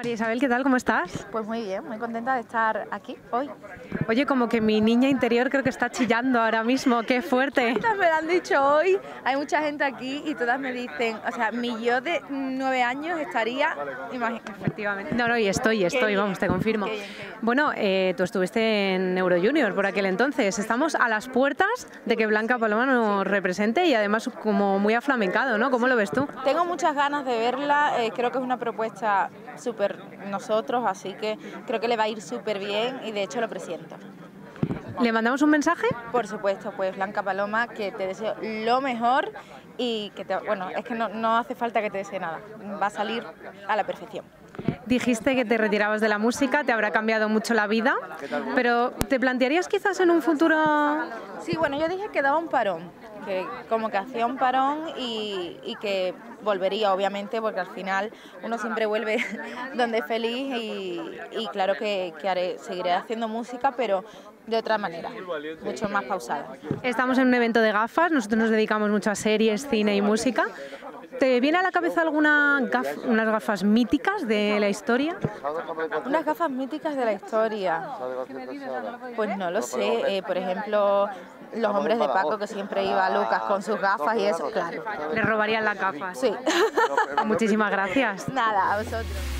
María Isabel, ¿qué tal? ¿Cómo estás? Pues muy bien, muy contenta de estar aquí hoy. Oye, como que mi niña interior creo que está chillando ahora mismo, qué fuerte. Todas me lo han dicho hoy, hay mucha gente aquí y todas me dicen, o sea, mi yo de 9 años estaría, Efectivamente. No, y estoy, vamos, te confirmo. Qué bien. Bueno, tú estuviste en Euro Junior por aquel entonces. Estamos a las puertas de que Blanca Paloma nos represente y además como muy aflamencado, ¿no? ¿Cómo lo ves tú? Tengo muchas ganas de verla, creo que es una propuesta súper nosotros, así que creo que le va a ir súper bien y de hecho lo presiento. ¿Le mandamos un mensaje? Por supuesto, pues Blanca Paloma, que te deseo lo mejor y que bueno, es que no hace falta que te desee nada, va a salir a la perfección. Dijiste que te retirabas de la música, te habrá cambiado mucho la vida, pero ¿te plantearías quizás en un futuro? Sí, bueno, yo dije que daba un parón, que como que hacía un parón y que volvería, obviamente, porque al final uno siempre vuelve donde es feliz y claro que seguiré haciendo música, pero de otra manera, mucho más pausada. Estamos en un evento de gafas, nosotros nos dedicamos mucho a series, cine y música. ¿Te viene a la cabeza unas gafas míticas de la historia? Unas gafas míticas de la historia. Pues no lo sé, por ejemplo, los hombres de Paco, que siempre iba Lucas con sus gafas y eso, claro. Le robarían las gafas. Sí. Muchísimas gracias. Nada, a vosotros.